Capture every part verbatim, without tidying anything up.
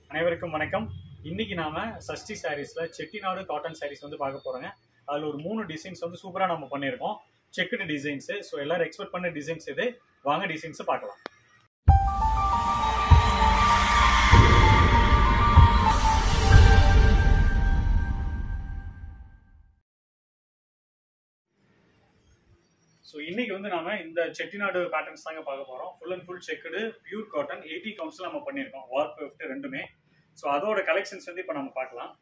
அனைவருக்கும் வணக்கம். இன்னைக்கு நாம சஷ்டி சாரீஸ்ல செட்டிநாடு காட்டன் சாரீஸ் வந்து பார்க்க போறோங்க. அதுல ஒரு மூணு டிசைன்ஸ் வந்து சூப்பரா நம்ம பண்ணியிருக்கோம். Checked designs. ஸோ எல்லாரும் எக்ஸ்பெக்ட் பண்ண டிசைன்ஸ் இது. வாங்க டிசைன்ஸை பார்க்கலாம். ஸோ இன்னைக்கு வந்து நாம இந்த செட்டிநாடு பேட்டர்ன்ஸ் தாங்க பார்க்க போறோம். Full and full checked pure cotton eighty கவுண்ட்ஸ்ல நம்ம பண்ணியிருக்கோம். வார்க் வெஃப்ட் ரெண்டுமே. ஸோ அதோட கலெக்ஷன்ஸ் வந்து இப்போ நம்ம பார்க்கலாம்.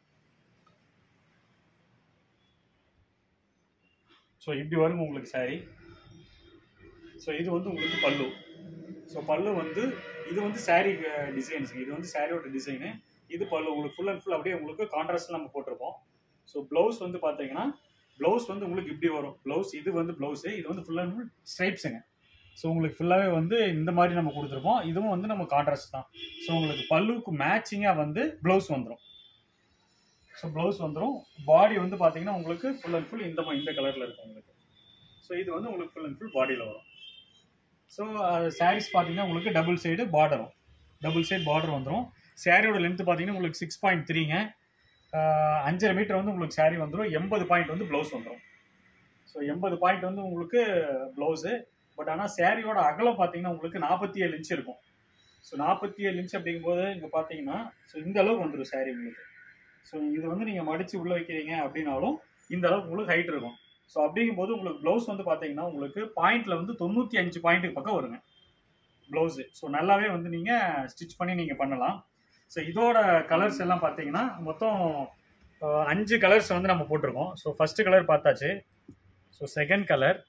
ஸோ இப்படி வரும் உங்களுக்கு சாரி. ஸோ இது வந்து உங்களுக்கு பல்லு. ஸோ பல்லு வந்து இது வந்து சாரீ டிசைன்ஸ். இது வந்து சாரியோட டிசைனு. இது பல்லு உங்களுக்கு ஃபுல் அண்ட் ஃபுல் அப்படியே உங்களுக்கு கான்ட்ராஸ்ட்ல நம்ம போட்டிருப்போம். ஸோ ப்ளவுஸ் வந்து பார்த்தீங்கன்னா ப்ளவுஸ் வந்து உங்களுக்கு இப்படி வரும். ப்ளவுஸ் இது வந்து ப்ளவுஸு. இது வந்து ஃபுல் அண்ட் ஃபுல் ஸ்ட்ரைப்ஸுங்க. ஸோ உங்களுக்கு ஃபுல்லாகவே வந்து இந்த மாதிரி நம்ம கொடுத்துருப்போம். இதுவும் வந்து நம்ம கான்ட்ராஸ்ட் தான். ஸோ உங்களுக்கு பல்லுக்கு மேட்சிங்காக வந்து ப்ளவுஸ் வந்துடும். ஸோ ப்ளவுஸ் வந்துடும். பாடி வந்து பார்த்தீங்கன்னா உங்களுக்கு ஃபுல் அண்ட் ஃபுல் இந்த இந்த கலரில் இருக்கும் உங்களுக்கு. ஸோ இது வந்து உங்களுக்கு ஃபுல் அண்ட் ஃபுல் பாடியில் வரும். ஸோ சாரீஸ் பார்த்தீங்கன்னா உங்களுக்கு டபுள் சைடு பார்டரும் டபுள் சைடு பார்டர் வந்துடும். சாரியோட லென்த்து பார்த்தீங்கன்னா உங்களுக்கு சிக்ஸ் பாயிண்ட் த்ரீங்க. அஞ்சரை மீட்டர் வந்து உங்களுக்கு சாரீ வந்துடும். எண்பது பாயிண்ட் வந்து ப்ளவுஸ் வந்துடும். ஸோ எண்பது பாயிண்ட் வந்து உங்களுக்கு ப்ளவுஸு. பட் ஆனால் சாரியோட அகலம் பார்த்தீங்கன்னா உங்களுக்கு நாற்பத்தி ஏழு இன்ச்சு இருக்கும். ஸோ நாற்பத்தி ஏழு இன்ச்சு அப்படிங்கும்போது இங்கே பார்த்தீங்கன்னா ஸோ இந்த அளவுக்கு வந்துடும் சாரீ உங்களுக்கு. ஸோ இது வந்து நீங்கள் மடித்து உள்ளே வைக்கிறீங்க அப்படின்னாலும் இந்த அளவுக்கு உங்களுக்கு ஹைட் இருக்கும். ஸோ அப்படிங்கும்போது உங்களுக்கு ப்ளவுஸ் வந்து பார்த்தீங்கன்னா உங்களுக்கு பாயிண்டில் வந்து தொண்ணூற்றி அஞ்சு பாயிண்ட்டுக்கு பக்கம் வருங்க ப்ளவுஸு. ஸோ நல்லாவே வந்து நீங்கள் ஸ்டிச் பண்ணி நீங்கள் பண்ணலாம். ஸோ இதோட கலர்ஸ் எல்லாம் பார்த்தீங்கன்னா மொத்தம் அஞ்சு கலர்ஸ் வந்து நம்ம போட்டிருக்கோம். ஸோ ஃபஸ்ட்டு கலர் பார்த்தாச்சு. ஸோ செகண்ட் கலர்,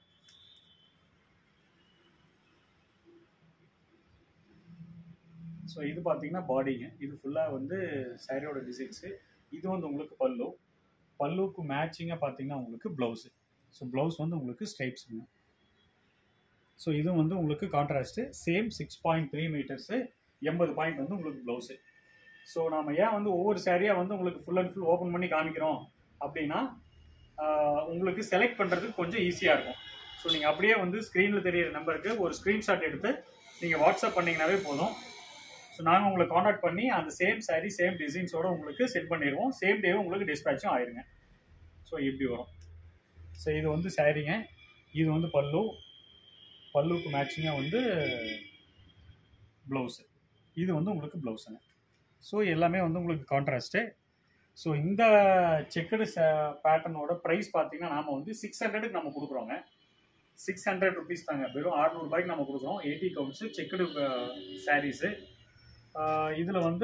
ஸோ இது பார்த்தீங்கன்னா பாடிங்க. இது ஃபுல்லாக வந்து சாரியோட டிசைன்ஸு. இது வந்து உங்களுக்கு பல்லு. பல்லுக்கு மேட்சிங்காக பார்த்தீங்கன்னா உங்களுக்கு ப்ளவுஸு. ஸோ ப்ளவுஸ் வந்து உங்களுக்கு ஸ்ட்ரைப்ஸுங்க. ஸோ இதுவும் வந்து உங்களுக்கு contrast. Same six point three metres எண்பது பாயிண்ட் வந்து உங்களுக்கு ப்ளவுஸு. ஸோ நம்ம ஏன் வந்து ஒவ்வொரு சாரியாக வந்து உங்களுக்கு ஃபுல் அண்ட் ஃபுல் ஓப்பன் பண்ணி காமிக்கிறோம் அப்படின்னா உங்களுக்கு செலக்ட் பண்ணுறதுக்கு கொஞ்சம் ஈஸியாக இருக்கும். ஸோ நீங்கள் அப்படியே வந்து ஸ்க்ரீனில் தெரியிற நம்பருக்கு ஒரு ஸ்க்ரீன்ஷாட் எடுத்து நீங்கள் வாட்ஸ்அப் பண்ணிங்கனாவே போதும். ஸோ நாங்கள் உங்களை காண்டாக்ட் பண்ணி அந்த சேம் சாரீ சேம் டிசைன்ஸோடு உங்களுக்கு சென்ட் பண்ணிடுவோம். சேம் டேவே உங்களுக்கு டிஸ்பேச்சும் ஆயிருங்க. ஸோ இப்படி வரும். ஸோ இது வந்து சாரீங்க. இது வந்து பல்லு. பல்லுக்கு மேட்சிங்காக வந்து ப்ளவுஸு. இது வந்து உங்களுக்கு ப்ளவுஸுங்க. ஸோ எல்லாமே வந்து உங்களுக்கு கான்ட்ராஸ்ட்டு. ஸோ இந்த செக்குடு பேட்டர்னோட ப்ரைஸ் பார்த்தீங்கன்னா நாம் வந்து சிக்ஸ் ஹண்ட்ரடுக்கு நம்ம கொடுக்குறோங்க. சிக்ஸ் ஹண்ட்ரட் ருபீஸ் தாங்க. வெறும் அறுநூறுபாய்க்கு நம்ம கொடுக்குறோம். Eighty counts checked sarees. இதில் வந்து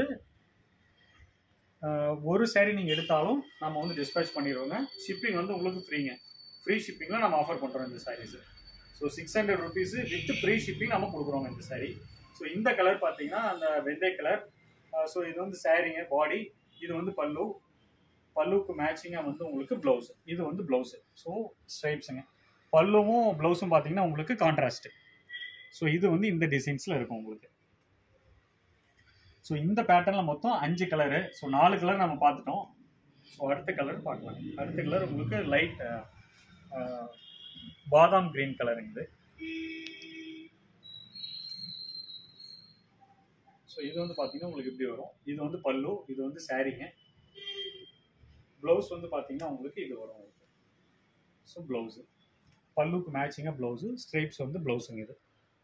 ஒரு சாரீ நீங்கள் எடுத்தாலும் நம்ம வந்து டிஸ்பேச் பண்ணிடுவோங்க. ஷிப்பிங் வந்து உங்களுக்கு ஃப்ரீங்க. ஃப்ரீ ஷிப்பிங்கில் நம்ம ஆஃபர் பண்ணுறோம் இந்த sarees. So six hundred rupees with free shipping நம்ம கொடுக்குறோங்க இந்த சாரீ. ஸோ இந்த கலர் பார்த்தீங்கன்னா அந்த வெந்தய கலர். ஸோ இது வந்து சாரீங்க பாடி. இது வந்து பல்லு. பல்லுக்கு மேட்சிங்காக வந்து உங்களுக்கு ப்ளவுஸு. இது வந்து ப்ளவுஸு. ஸோ ஸ்ட்ரைப்ஸுங்க. பல்லுவும் ப்ளவுஸும் பார்த்தீங்கன்னா உங்களுக்கு கான்ட்ராஸ்ட்டு. ஸோ இது வந்து இந்த டிசைன்ஸில் இருக்கும் உங்களுக்கு. ஸோ இந்த பேட்டர்னில் மொத்தம் அஞ்சு கலரு. ஸோ நாலு கலர் நம்ம பார்த்துட்டோம். ஸோ அடுத்த கலர் பார்க்கலாம். அடுத்த கலர் உங்களுக்கு லைட் பாதாம் கிரீன் கலருங்க. ஸோ இது வந்து பார்த்தீங்கன்னா உங்களுக்கு இப்படி வரும். இது வந்து பல்லு. இது வந்து சாரீங்க. ப்ளவுஸ் வந்து பார்த்தீங்கன்னா உங்களுக்கு இது வரும் உங்களுக்கு. ஸோ ப்ளவுஸு பல்லுக்கு மேட்சிங்காக ப்ளவுஸு. ஸ்ட்ரைப்ஸ் வந்து ப்ளவுஸுங்க இது.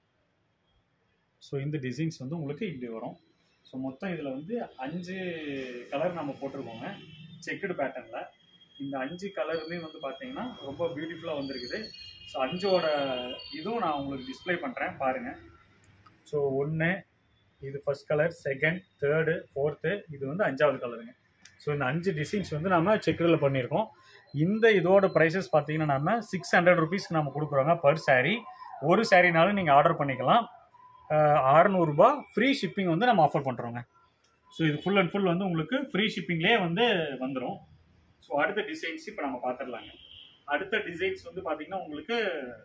ஸோ இந்த டிசைன்ஸ் வந்து உங்களுக்கு இப்படி வரும். ஸோ மொத்தம் இதில் வந்து அஞ்சு கலர் நம்ம போட்டிருக்கோங்க செக்குடு பேட்டர்னில். இந்த அஞ்சு கலருமே வந்து பார்த்தீங்கன்னா ரொம்ப பியூட்டிஃபுல்லாக வந்திருக்குது. ஸோ அஞ்சோட இதுவும் நான் உங்களுக்கு டிஸ்பிளே பண்ணுறேன் பாருங்கள். ஸோ ஒன்று இது first colour, second, third, fourth, இது வந்து அஞ்சாவது கலருங்க. ஸோ இந்த அஞ்சு டிசைன்ஸ் வந்து நம்ம செக்குடில் பண்ணியிருக்கோம். இந்த இதோட ப்ரைஸஸ் பார்த்தீங்கன்னா நம்ம சிக்ஸ் ஹண்ட்ரட் ருபீஸ்க்கு நம்ம கொடுக்குறோங்க பர் சாரீ. ஒரு சாரீனாலும் நீங்கள் ஆர்டர் பண்ணிக்கலாம். அறுநூறுபா ஃப்ரீ ஷிப்பிங் வந்து நம்ம ஆஃபர் பண்ணுறோங்க. ஸோ இது ஃபுல் அண்ட் ஃபுல் வந்து உங்களுக்கு ஃப்ரீ ஷிப்பிங்லேயே வந்து வந்துடும். ஸோ அடுத்த டிசைன்ஸ் இப்போ நம்ம பார்த்துடலாங்க. அடுத்த டிசைன்ஸ் வந்து பார்த்தீங்கன்னா உங்களுக்கு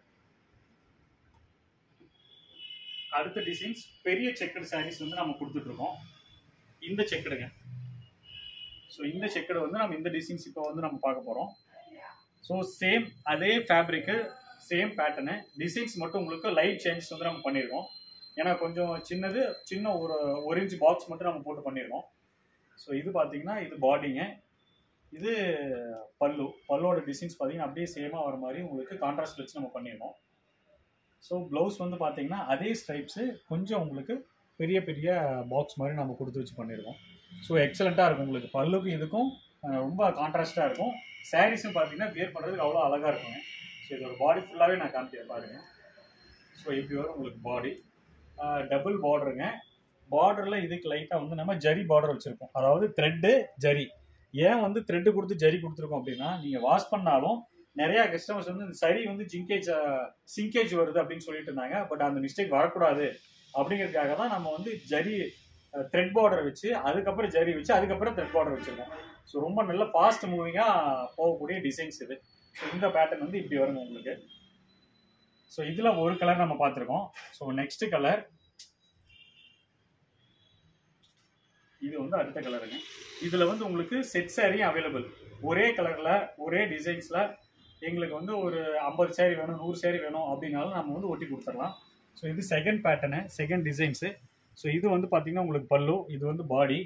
அடுத்த டிசைன்ஸ் பெரிய செக்குடு சாரீஸ் வந்து நம்ம கொடுத்துட்ருக்கோம். இந்த செக்குடுங்க. ஸோ இந்த செக்குடு வந்து நம்ம இந்த டிசைன்ஸ் இப்போ வந்து நம்ம பார்க்க போகிறோம். ஸோ சேம் அதே ஃபேப்ரிக்கு சேம் பேட்டர்னு. டிசைன்ஸ் மட்டும் உங்களுக்கு லைட் சேஞ்சஸ் வந்து நம்ம பண்ணியிருக்கோம். ஏன்னா கொஞ்சம் சின்னது சின்ன ஒரு ஒரு இன்ச் பாக்ஸ் மட்டும் நம்ம போட்டு பண்ணியிருக்கோம். ஸோ இது பார்த்தீங்கன்னா இது பாடிங்க, இது பல்லு. பல்லோட டிசைன்ஸ் பார்த்தீங்கன்னா அப்படியே சேமாக வர மாதிரி உங்களுக்கு கான்ட்ராஸ்ட் வச்சு நம்ம பண்ணியிருக்கோம். ஸோ ப்ளவுஸ் வந்து பார்த்தீங்கன்னா அதே ஸ்ட்ரைப்ஸு கொஞ்சம் உங்களுக்கு பெரிய பெரிய பாக்ஸ் மாதிரி நம்ம கொடுத்து வச்சு பண்ணியிருக்கோம். ஸோ எக்ஸலண்ட்டாக இருக்கும் உங்களுக்கு. பல்லுக்கும் இதுக்கும் ரொம்ப கான்ட்ராஸ்ட்டாக இருக்கும். சாரீஸும் பார்த்தீங்கன்னா வியர் பண்ணுறதுக்கு அவ்வளோ அழகாக இருக்குங்க. ஸோ இதோட பாடி ஃபுல்லாகவே நான் காமிக்கிறேன் பாருங்கள். ஸோ இப்படி வரும் உங்களுக்கு பாடி. டபுள் பார்டருங்க. பார்டரில் இதுக்கு லைட்டாக வந்து நம்ம ஜரி பார்டர் வச்சுருக்கோம், அதாவது த்ரெட்டு ஜரி. ஏன் வந்து த்ரெட்டு கொடுத்து ஜரி கொடுத்துருக்கோம் அப்படின்னா, நீங்கள் வாஷ் பண்ணாலும் நிறையா கஸ்டமர்ஸ் வந்து இந்த சரி வந்து ஜிங்கேஜ் சிங்கேஜ் வருது அப்படின்னு சொல்லிட்டு இருந்தாங்க. பட் அந்த மிஸ்டேக் வரக்கூடாது அப்படிங்கிறதுக்காக தான் நம்ம வந்து ஜரி த்ரெட் பார்டர் வச்சு அதுக்கப்புறம் ஜரி வச்சு அதுக்கப்புறம் த்ரெட் பார்டர் வச்சுருக்கோம். ஸோ ரொம்ப நல்ல ஃபாஸ்ட் மூவிங்காக போகக்கூடிய டிசைன்ஸ் இது. ஸோ இந்த பேட்டர்ன் வந்து இப்படி வருங்க உங்களுக்கு. ஸோ இதில் ஒரு கலர் நம்ம பார்த்துருக்கோம். ஸோ நெக்ஸ்ட் கலர் இது வந்து அடுத்த கலருங்க. இதில் வந்து உங்களுக்கு செட் சாரியும் அவைலபிள். ஒரே கலரில் ஒரே டிசைன்ஸில் எங்களுக்கு வந்து ஒரு ஐம்பது சாரி வேணும், நூறு சாரி வேணும் அப்படின்னாலும் நம்ம வந்து ஒட்டி கொடுத்துடலாம். ஸோ இது second pattern, second designs. So இது வந்து பார்த்தீங்கன்னா உங்களுக்கு பல்லு, இது வந்து பாடி.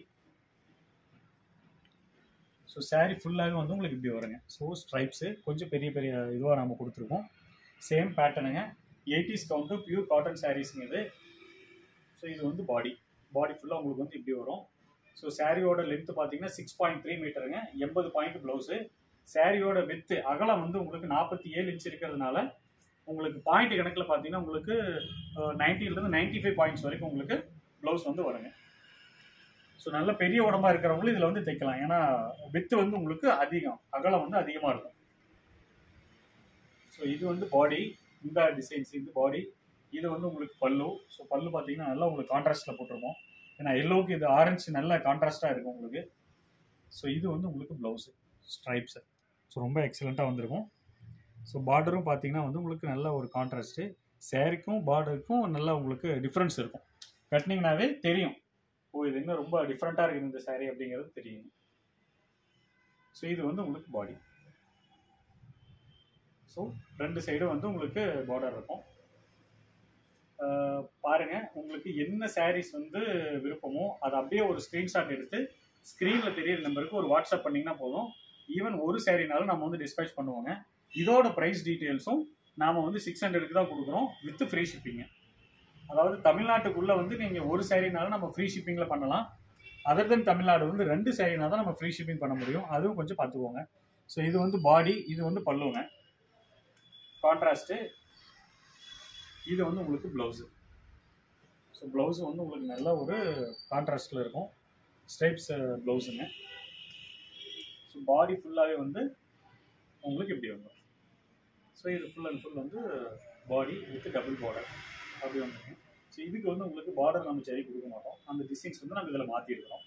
ஸோ சாரீ ஃபுல்லாகவே வந்து உங்களுக்கு இப்படி வருங்க. ஸோ ஸ்ட்ரைப்ஸு கொஞ்சம் பெரிய பெரிய இதுவாக நம்ம கொடுத்துருக்கோம். சேம் பேட்டர்னுங்க, எயிட்டிஸ் கவுண்ட்டு, பியூர் காட்டன் சாரீஸுங்க இது. ஸோ இது வந்து பாடி. பாடி ஃபுல்லாக உங்களுக்கு வந்து இப்படி வரும். ஸோ சாரியோட லென்த்து பார்த்தீங்கன்னா சிக்ஸ் பாயிண்ட் த்ரீ மீட்டருங்க, எண்பது பாயிண்ட் ப்ளவுஸு. சாரியோட வித்து அகலம் வந்து உங்களுக்கு நாற்பத்தி ஏழு இன்ச் இருக்கிறதுனால உங்களுக்கு பாயிண்ட் கணக்கில் பார்த்தீங்கன்னா உங்களுக்கு நைன்ட்டிலேருந்து நைன்ட்டி ஃபைவ் பாயிண்ட்ஸ் வரைக்கும் உங்களுக்கு ப்ளவுஸ் வந்து வருங்க. ஸோ நல்ல பெரிய உடம்பாக இருக்கிறவங்களும் இதில் வந்து தைக்கலாம். ஏன்னா வித்து வந்து உங்களுக்கு அதிகம், அகலம் வந்து அதிகமாக இருக்கும். ஸோ இது வந்து பாடி, இந்த டிசைன்ஸ் இது பாடி. இது வந்து உங்களுக்கு பல்லு. ஸோ பல்லு பார்த்தீங்கன்னா நல்லா உங்களுக்கு கான்ட்ராஸ்ட்டில் போட்டிருக்கோம். ஏன்னா எல்லோவுக்கு இது ஆரஞ்சு நல்ல கான்ட்ராஸ்ட்டாக இருக்கும் உங்களுக்கு. ஸோ இது வந்து உங்களுக்கு ப்ளவுஸு ஸ்ட்ரைப்ஸு. ஸோ ரொம்ப எக்ஸலண்ட்டாக வந்திருக்கும். ஸோ பார்டரும் பார்த்தீங்கன்னா வந்து உங்களுக்கு நல்ல ஒரு கான்ட்ராஸ்ட்டு. சேரீக்கும் பார்டருக்கும் நல்லா உங்களுக்கு டிஃப்ரென்ஸ் இருக்கும். கட்டினீங்கன்னாவே தெரியும், ஓ இது இன்னும் ரொம்ப டிஃப்ரெண்ட்டாக இருக்குது இந்த சாரீ அப்படிங்கிறது தெரியும். ஸோ இது வந்து உங்களுக்கு பாடி. ஸோ ரெண்டு சைடும் வந்து உங்களுக்கு பார்டர் இருக்கும். பாருங்கள், உங்களுக்கு என்ன சாரீஸ் வந்து விருப்பமோ அதை அப்படியே ஒரு ஸ்க்ரீன்ஷாட் எடுத்து ஸ்க்ரீனில் தெரியிற நம்பருக்கு ஒரு வாட்ஸ்அப் பண்ணிங்கன்னா போதும். ஈவன் ஒரு சாரீனாலும் நம்ம வந்து டிஸ்பேச் பண்ணுவோங்க. இதோட ப்ரைஸ் டீட்டெயில்ஸும் நாம் வந்து சிக்ஸ் ஹண்ட்ரடுக்கு தான் கொடுக்குறோம் வித் ஃப்ரீ ஷிப்பிங்க. அதாவது தமிழ்நாட்டுக்குள்ளே வந்து நீங்கள் ஒரு சாரீனாலும் நம்ம ஃப்ரீ ஷிப்பிங்கில் பண்ணலாம். அதர் தென் தமிழ்நாடு வந்து ரெண்டு சாரீனா தான் நம்ம ஃப்ரீ ஷிப்பிங் பண்ண முடியும். அதுவும் கொஞ்சம் பார்த்துக்கோங்க. ஸோ இது வந்து பாடி, இது வந்து பல்லுங்க கான்ட்ராஸ்ட்டு. இது வந்து உங்களுக்கு ப்ளவுஸு. ஸோ ப்ளவுஸு வந்து உங்களுக்கு நல்ல ஒரு கான்ட்ராஸ்டில் இருக்கும். ஸ்ட்ரைப்ஸ் ப்ளவுஸுங்க. ஸோ பாடி ஃபுல்லாகவே வந்து உங்களுக்கு இப்படி வந்துடும். ஸோ இது ஃபுல் அண்ட் ஃபுல் வந்து பாடி வித் டபுள் பார்டர் அப்படி வந்துடுங்க. ஸோ இதுக்கு வந்து உங்களுக்கு பார்டர் நம்ம சரி கொடுக்க மாட்டோம். அந்த டிசைன்ஸ் வந்து நம்ம இதில் மாற்றிருக்கிறோம்.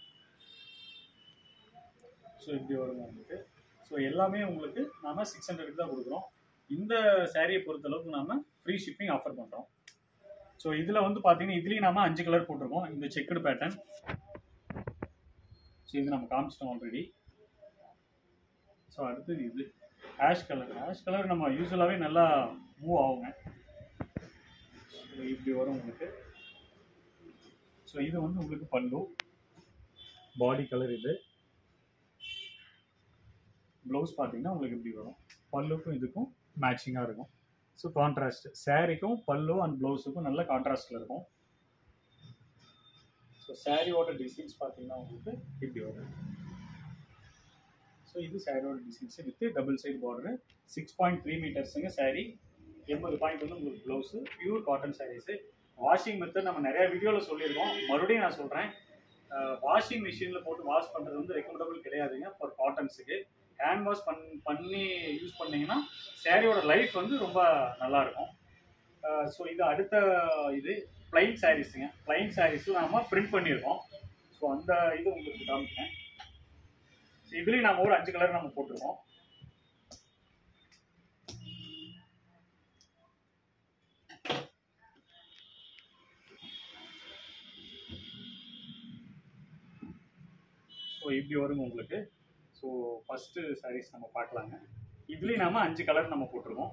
ஸோ இப்படி வருங்க உங்களுக்கு. ஸோ எல்லாமே உங்களுக்கு நாம் சிக்ஸ் ஹண்ட்ரடுக்கு தான் கொடுக்குறோம். இந்த சாரியை பொறுத்தளவுக்கு நாம் ஃப்ரீ ஷிப்பிங் ஆஃபர் பண்ணுறோம். ஸோ இதில் வந்து பார்த்தீங்கன்னா இதுலேயும் நாம் அஞ்சு கலர் போட்டிருக்கோம். இந்த செக்குடு பேட்டர்ன். ஸோ இது நம்ம காமிச்சிட்டோம் ஆல்ரெடி. ஸோ அடுத்தது இது ஆஷ் கலர். ஆஷ் கலர் நம்ம யூஸ்வலாகவே நல்லா மூவ் ஆகுங்க. ஸோ இப்படி வரும் உங்களுக்கு. ஸோ இது வந்து உங்களுக்கு பல்லு, பாடி கலர். இது ப்ளவுஸ் பார்த்தீங்கன்னா உங்களுக்கு இப்படி வரும். பல்லுக்கும் இதுக்கும் மேட்சிங்காக இருக்கும். ஸோ கான்ட்ராஸ்ட் சாரீக்கும் பல்லு அண்ட் ப்ளவுஸுக்கும் நல்ல கான்ட்ராஸ்டில் இருக்கும். ஸோ சாரியோட டிசைன்ஸ் பார்த்தீங்கன்னா உங்களுக்கு இப்படி வரும். ஸோ இது சாரியோட designs with double side border. Six point three மீட்டர்ஸுங்க சாரீ, எண்பது பாயிண்ட் வந்து உங்களுக்கு blouse. Pure cotton sarees. Washing method நம்ம நிறையா வீடியோவில் சொல்லியிருக்கோம். மறுபடியும் நான் சொல்கிறேன், வாஷிங் மிஷினில் போட்டு வாஷ் பண்ணுறது வந்து ரெக்கமெண்டபிள் கிடையாதுங்க ஃபார் காட்டன்ஸுக்கு. ஹேண்ட் வாஷ் பண் பண்ணி யூஸ் பண்ணிங்கன்னா சாரியோட லைஃப் வந்து ரொம்ப நல்லாயிருக்கும். ஸோ இது அடுத்த இது பிளைன் சாரீஸுங்க. பிளைன் சாரீஸில் நாம் பிரிண்ட் பண்ணியிருக்கோம். ஸோ அந்த இது உங்களுக்கு காமிக்கிறேன். ஸோ இதுலேயும் நம்ம ஒரு அஞ்சு கலர் நம்ம போட்டிருக்கோம். ஸோ இப்படி வருங்க உங்களுக்கு. ஸோ ஃபஸ்ட்டு சாரீஸ் நம்ம பார்க்கலாங்க. இதுலேயும் நாம் அஞ்சு கலர் நம்ம போட்டிருக்கோம்.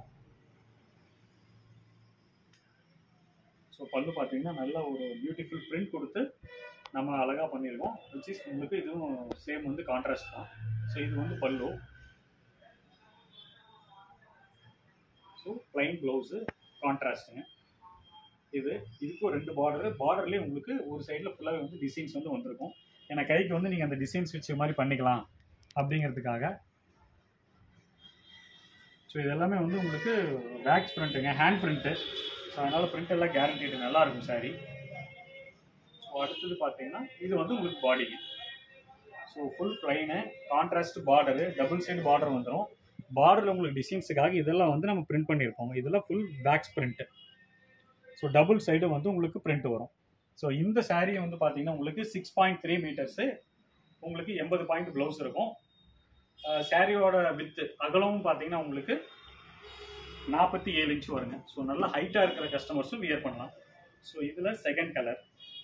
ஸோ பல்லு பார்த்தீங்கன்னா நல்ல ஒரு பியூட்டிஃபுல் பிரிண்ட் கொடுத்து நம்ம அழகாக பண்ணியிருக்கோம். விச் இஸ் உங்களுக்கு இதுவும் சேம் வந்து கான்ட்ராஸ்ட் தான். ஸோ இது வந்து பல்லு. ஸோ பிளைன் ப்ளவுஸு கான்ட்ராஸ்ட்டுங்க. இது இதுக்கும் ரெண்டு பார்டரு. பார்டர்லேயே உங்களுக்கு ஒரு சைடில் ஃபுல்லாகவே வந்து டிசைன்ஸ் வந்து வந்திருக்கும். ஏன்னா கைக்கு வந்து நீங்கள் அந்த டிசைன்ஸ் வச்ச மாதிரி பண்ணிக்கலாம் அப்படிங்கிறதுக்காக. ஸோ இது எல்லாமே வந்து உங்களுக்கு வேக்ஸ் பிரிண்ட்டுங்க, ஹேண்ட் பிரிண்ட்டு. ஸோ அதனால் பிரிண்ட் எல்லாம் கேரண்டீடு நல்லாயிருக்கும் சாரீ. ஸோ அடுத்தது பார்த்தீங்கன்னா இது வந்து உங்களுக்கு பாடிங்க. So full plain, contrast border, double side border வந்துடும். பார்டரில் உங்களுக்கு டிசைன்ஸுக்காக இதெல்லாம் வந்து நம்ம பிரிண்ட் பண்ணியிருக்கோம். இதெல்லாம் full wax print. So double side வந்து உங்களுக்கு பிரிண்ட் வரும். ஸோ இந்த சாரியை வந்து பார்த்தீங்கன்னா உங்களுக்கு சிக்ஸ் பாயிண்ட் த்ரீ மீட்டர்ஸு, உங்களுக்கு எண்பது பாயிண்ட் ப்ளவுஸ் இருக்கும். சாரியோட வித்து அகலமும் பார்த்தீங்கன்னா உங்களுக்கு நாற்பத்தி ஏழு இன்ச் வருங்க. ஸோ நல்லா ஹைட்டாக இருக்கிற கஸ்டமர்ஸும் வியர் பண்ணலாம். ஸோ இதில் செகண்ட் கலர்.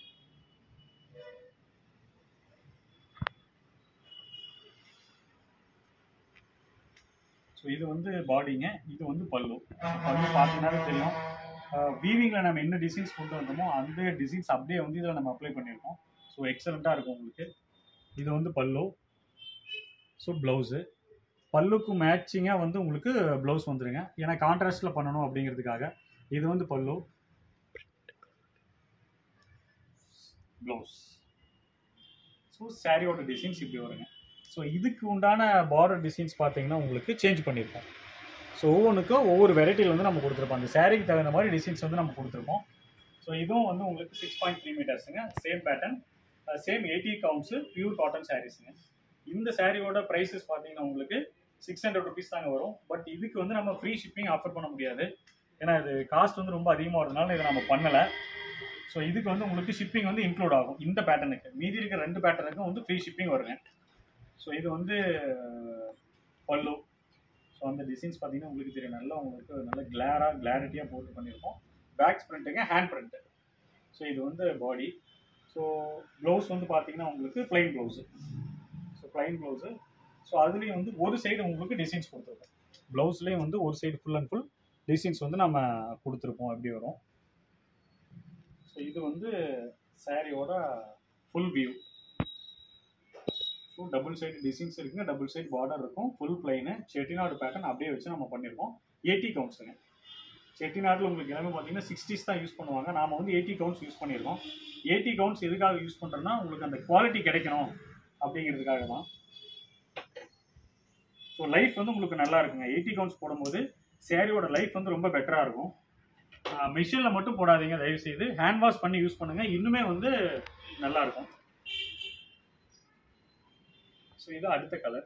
ஸோ இது வந்து பாடிங்க, இது வந்து பல்லு. பல்லு பார்த்தீங்கன்னாலே தெரியும். வீவிங்கில் நம்ம என்ன டிசைன்ஸ் கொண்டு வந்தோமோ அந்த டிசைன்ஸ் அப்படியே வந்து இதில் நம்ம அப்ளை பண்ணியிருக்கோம். ஸோ எக்ஸலண்ட்டாக இருக்கும் உங்களுக்கு. இது வந்து பல்லு. ஸோ ப்ளவுஸு பல்லுக்கு மேட்சிங்காக வந்து உங்களுக்கு ப்ளவுஸ் வந்துடுங்க. ஏன்னா கான்ட்ராஸ்டில் பண்ணணும் அப்படிங்கிறதுக்காக. இது வந்து பல்லு, ப்ளவுஸ். ஸோ சாரியோட டிசைன்ஸ் இப்படி வருங்க. ஸோ இதுக்கு உண்டான பார்டர் டிசைன்ஸ் பார்த்தீங்கன்னா உங்களுக்கு சேஞ்ச் பண்ணியிருக்கோம். ஸோ ஒவ்வொன்றுக்கும் ஒவ்வொரு வெரைட்டியில் வந்து நம்ம கொடுத்துருப்போம். அந்த சாரிக்கு தகுந்த மாதிரி டிசைன்ஸ் வந்து நம்ம கொடுத்துருப்போம். ஸோ இதுவும் வந்து உங்களுக்கு சிக்ஸ் பாயிண்ட் த்ரீ மீட்டர்ஸுங்க, same pattern, same eighty counts, pure cotton சாரீஸுங்க. இந்த சாரியோட ப்ரைஸஸ் பார்த்தீங்கன்னா உங்களுக்கு சிக்ஸ் ஹண்ட்ரட் ருபீஸ் தாங்க வரும். பட் இதுக்கு வந்து நம்ம ஃப்ரீ ஷிப்பிங் ஆஃபர் பண்ண முடியாது. ஏன்னா இது காஸ்ட் வந்து ரொம்ப அதிகமாக வரதுனால இதை நம்ம பண்ணலை. ஸோ இதுக்கு வந்து உங்களுக்கு ஷிப்பிங் வந்து இன்க்ளூட் ஆகும். இந்த பேட்டர்னுக்கு மீதி இருக்கிற ரெண்டு பேட்டர்னுக்கும் வந்து ஃப்ரீ ஷிப்பிங் வருங்க. ஸோ இது வந்து பல்லு. ஸோ அந்த டிசைன்ஸ் பார்த்தீங்கன்னா உங்களுக்கு தெரியும். நல்லா உங்களுக்கு நல்ல கிளாராக கிளாரிட்டியாக போட்டு பண்ணியிருக்கோம். பேக்ஸ் பிரிண்ட்டுங்க, ஹேண்ட் பிரிண்ட்டு. ஸோ இது வந்து பாடி. ஸோ ப்ளவுஸ் வந்து பார்த்தீங்கன்னா உங்களுக்கு plain blouse. So plain blouse. So அதுலேயும் வந்து ஒரு சைடு உங்களுக்கு டிசைன்ஸ் கொடுத்துருக்கோம். ப்ளவுஸ்லேயும் வந்து ஒரு side full and full designs வந்து நம்ம கொடுத்துருப்போம். எப்படி வரும். ஸோ இது வந்து சாரியோட full view. So double side designs இருக்குங்க, டபுள் சைடு பார்டர் இருக்கும், ஃபுல் பிளைனு, செட்டிநாடு பேட்டர்ன் அப்படியே வச்சு நம்ம பண்ணியிருக்கோம். எயிட்டி கவுண்ட்ஸுங்க. செட்டிநாட்டில் உங்களுக்கு எல்லாமே பார்த்தீங்கன்னா சிக்ஸ்டீஸ் தான் யூஸ் பண்ணுவாங்க. நாம் வந்து எயிட்டி கவுண்ட்ஸ் யூஸ் பண்ணியிருக்கோம். எயிட்டி கவுண்ட்ஸ் எதுக்காக யூஸ் பண்ணுறோன்னா உங்களுக்கு அந்த குவாலிட்டி கிடைக்கணும் அப்படிங்கிறதுக்காக தான். ஸோ லைஃப் வந்து உங்களுக்கு நல்லா இருக்குங்க. எயிட்டி கவுண்ட்ஸ் போடும்போது சேரீயோட லைஃப் வந்து ரொம்ப பெட்டராக இருக்கும். மிஷினில் மட்டும் போடாதீங்க தயவுசெய்து, ஹேண்ட் வாஷ் பண்ணி யூஸ் பண்ணுங்கள், இன்னுமே வந்து நல்லாயிருக்கும். ஸோ இது அடுத்த கலர்.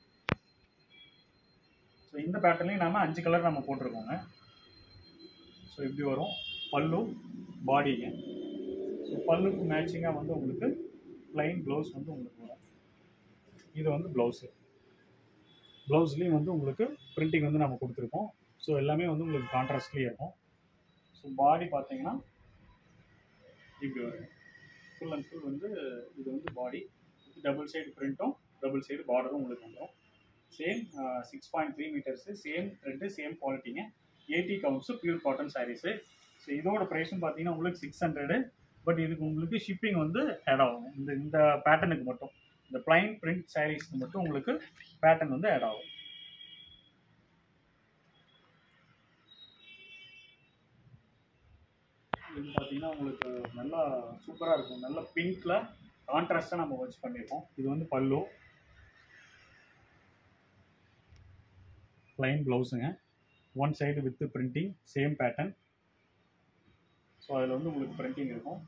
ஸோ இந்த பேட்டர்லையும் நாம் அஞ்சு கலர் நம்ம போட்டிருக்கோங்க. ஸோ இப்படி வரும் பல்லு, பாடிங்க. ஸோ பல்லுக்கு மேட்சிங்காக வந்து உங்களுக்கு ப்ளைன் ப்ளவுஸ் வந்து உங்களுக்கு வரும். இது வந்து ப்ளவுஸு. ப்ளவுஸ்லேயும் வந்து உங்களுக்கு பிரிண்டிங் வந்து நம்ம கொடுத்துருக்கோம். ஸோ எல்லாமே வந்து உங்களுக்கு கான்ட்ராஸ்ட்லேயே இருக்கும். ஸோ பாடி பார்த்தீங்கன்னா இப்படி வரும். ஃபுல் அண்ட் ஃபுல் வந்து இது வந்து பாடி. டபுள் சைடு பிரிண்ட்டும் டபுள் சைடு பார்டரும் உங்களுக்கு வந்துடும். Same six point three metres, same thread, same குவாலிட்டிங்க, eighty counts, pure cotton sarees. So இதோட ப்ரைஸும் பார்த்தீங்கன்னா உங்களுக்கு சிக்ஸ் ஹண்ட்ரடு. பட் இதுக்கு உங்களுக்கு ஷிப்பிங் வந்து ஆட் ஆகும். இந்த இந்த பேட்டர்னுக்கு மட்டும், இந்த பிளைன் பிரிண்ட் சாரீஸ்க்கு மட்டும் உங்களுக்கு பேட்டர்ன் வந்து ஆட் ஆகும். இது பார்த்தீங்கன்னா உங்களுக்கு நல்லா சூப்பராக இருக்கும். நல்ல பிங்க்கில் கான்ட்ராஸ்டாக நம்ம வச்சு பண்ணியிருக்கோம். இது வந்து பல்லு, ப்ளைன் ப்ளவுஸுங்க, one side with printing, same pattern. So அதில் வந்து உங்களுக்கு பிரிண்டிங் இருக்கும்.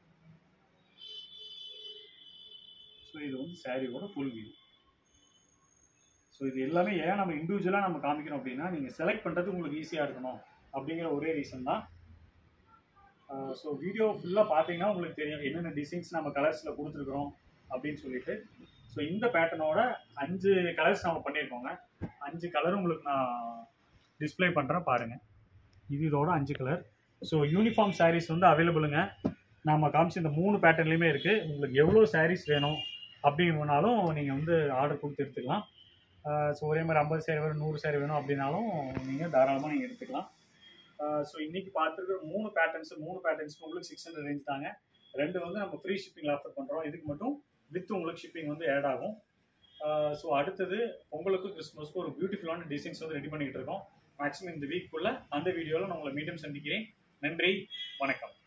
ஸோ இது வந்து சாரியோட ஃபுல் வியூ. ஸோ இது எல்லாமே ஏன் நம்ம இண்டிவிஜுவலாக நம்ம காமிக்கணும் அப்படின்னா, நீங்கள் செலக்ட் பண்ணுறது உங்களுக்கு ஈஸியாக இருக்கணும் அப்படிங்கிற ஒரே ரீசன் தான். ஸோ வீடியோ ஃபுல்லாக பார்த்தீங்கன்னா உங்களுக்கு தெரியும் என்னென்ன டிசைன்ஸ் நம்ம கலர்ஸில் கொடுத்துருக்குறோம் அப்படின்னு சொல்லிட்டு. ஸோ இந்த பேட்டர்னோட அஞ்சு கலர்ஸ் நம்ம பண்ணியிருக்கோங்க. அஞ்சு கலரும் உங்களுக்கு நான் டிஸ்பிளே பண்ணுறேன் பாருங்கள். இது இதோட அஞ்சு கலர். ஸோ யூனிஃபார்ம் சாரீஸ் வந்து அவைலபிளுங்க. நம்ம காமிச்சு இந்த மூணு பேட்டர்ன்லேயுமே இருக்குது. உங்களுக்கு எவ்வளோ சாரீஸ் வேணும் அப்படின்னாலும் நீங்கள் வந்து ஆர்டர் கொடுத்து எடுத்துக்கலாம். ஸோ ஒரே மாதிரி ஐம்பது சாரி வேணும், நூறு சாரி வேணும் அப்படின்னாலும் நீங்கள் தாராளமாக நீங்கள் எடுத்துக்கலாம். ஸோ இன்றைக்கி பார்த்துருக்குற மூணு பேட்டர்ன்ஸு மூணு பேட்டர்ன்ஸ் உங்களுக்கு சிக்ஸ் ஹண்ட்ரட் ரேஞ்ச் தாங்க. ரெண்டு வந்து நம்ம ஃப்ரீ ஷிப்பிங்கில் ஆஃபர் பண்ணுறோம். இதுக்கு மட்டும் வித் உங்களுக்கு ஷிப்பிங் வந்து ஆட் ஆகும். ஸோ அடுத்தது பொங்கலுக்கும் கிறிஸ்மஸ்க்கும் ஒரு பியூட்டிஃபுல்லான டிசைன்ஸ் வந்து ரெடி பண்ணிக்கிட்டு இருக்கோம். மேக்ஸிமம் இந்த வீக்குள்ளே அந்த வீடியோவில் நான் உங்களை மீண்டும் சந்திக்கிறேன். நன்றி, வணக்கம்.